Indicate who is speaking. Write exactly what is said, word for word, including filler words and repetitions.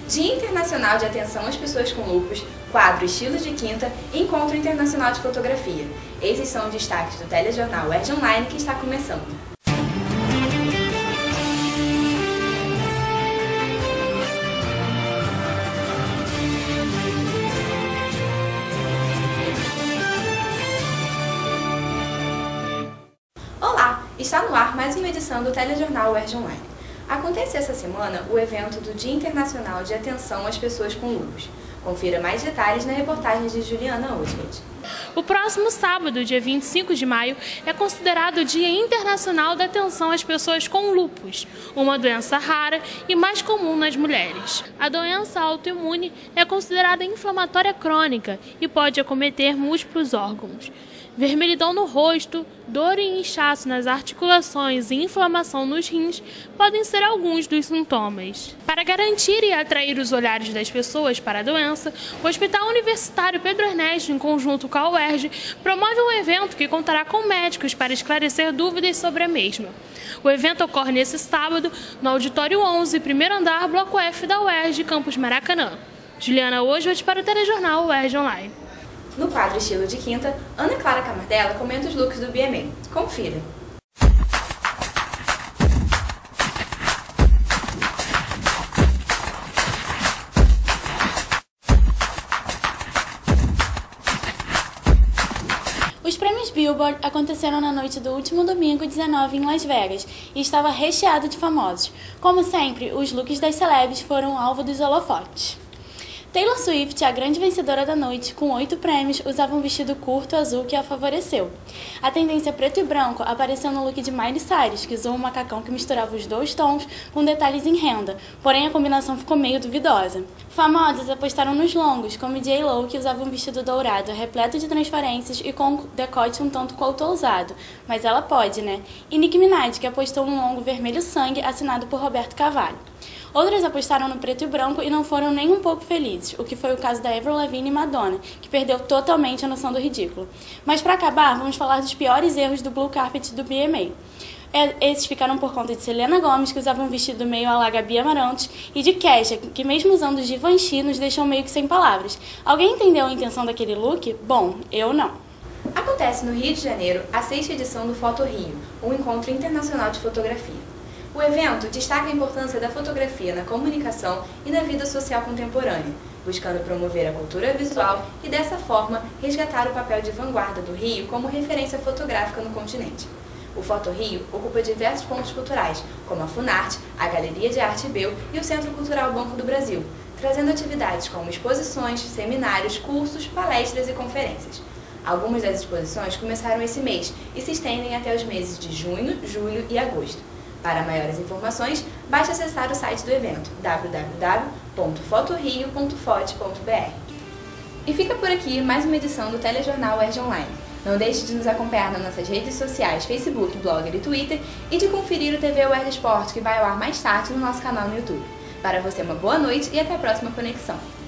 Speaker 1: Dia Internacional de Atenção às Pessoas com Lúpus, quadro Estilos de Quinta e Encontro Internacional de Fotografia. Esses são os destaques do telejornal U E R J Online que está começando. Olá! Está no ar mais uma edição do telejornal U E R J Online. Acontece essa semana o evento do Dia Internacional de Atenção às Pessoas com Lúpus. Confira mais detalhes na reportagem de Juliana Oswald.
Speaker 2: O próximo sábado, dia vinte e cinco de maio, é considerado o Dia Internacional da Atenção às Pessoas com Lúpus, uma doença rara e mais comum nas mulheres. A doença autoimune é considerada inflamatória crônica e pode acometer múltiplos órgãos. Vermelhidão no rosto, dor e inchaço nas articulações e inflamação nos rins podem ser alguns dos sintomas. Para garantir e atrair os olhares das pessoas para a doença, o Hospital Universitário Pedro Ernesto, em conjunto com a U E R J, promove um evento que contará com médicos para esclarecer dúvidas sobre a mesma. O evento ocorre nesse sábado no Auditório onze, primeiro andar, Bloco F da U E R J, Campus Maracanã. Juliana Oswald para o telejornal U E R J Online.
Speaker 1: No quadro Estilo de Quinta, Ana Clara Camardella comenta os looks do B M A. Confira!
Speaker 3: Os prêmios Billboard aconteceram na noite do último domingo, dezenove, em Las Vegas, e estava recheado de famosos. Como sempre, os looks das celebs foram alvo dos holofotes. Taylor Swift, a grande vencedora da noite, com oito prêmios, usava um vestido curto azul que a favoreceu. A tendência preto e branco apareceu no look de Miley Cyrus, que usou um macacão que misturava os dois tons com detalhes em renda, porém a combinação ficou meio duvidosa. Famosas apostaram nos longos, como J Lo, que usava um vestido dourado, repleto de transparências e com um decote um tanto quanto ousado, mas ela pode, né? E Nicki Minaj, que apostou um longo vermelho sangue assinado por Roberto Cavalli. Outras apostaram no preto e branco e não foram nem um pouco felizes, o que foi o caso da Avril Lavigne e Madonna, que perdeu totalmente a noção do ridículo. Mas para acabar, vamos falar dos piores erros do Blue Carpet do B M A. Esses ficaram por conta de Selena Gomez, que usava um vestido meio à la Gabi Amarantos, e de Kesha, que mesmo usando os Givenchy, nos deixou meio que sem palavras. Alguém entendeu a intenção daquele look? Bom, eu não.
Speaker 1: Acontece no Rio de Janeiro a sexta edição do Foto Rio, um encontro internacional de fotografia. O evento destaca a importância da fotografia na comunicação e na vida social contemporânea, buscando promover a cultura visual e, dessa forma, resgatar o papel de vanguarda do Rio como referência fotográfica no continente. O Foto Rio ocupa diversos pontos culturais, como a Funarte, a Galeria de Arte Beu e o Centro Cultural Banco do Brasil, trazendo atividades como exposições, seminários, cursos, palestras e conferências. Algumas das exposições começaram esse mês e se estendem até os meses de junho, julho e agosto. Para maiores informações, basta acessar o site do evento w w w ponto fotorio ponto fote ponto b r. E fica por aqui mais uma edição do telejornal U E R J Online. Não deixe de nos acompanhar nas nossas redes sociais, Facebook, Blogger e Twitter, e de conferir o T V U E R J Esporte, que vai ao ar mais tarde no nosso canal no YouTube. Para você, uma boa noite e até a próxima conexão.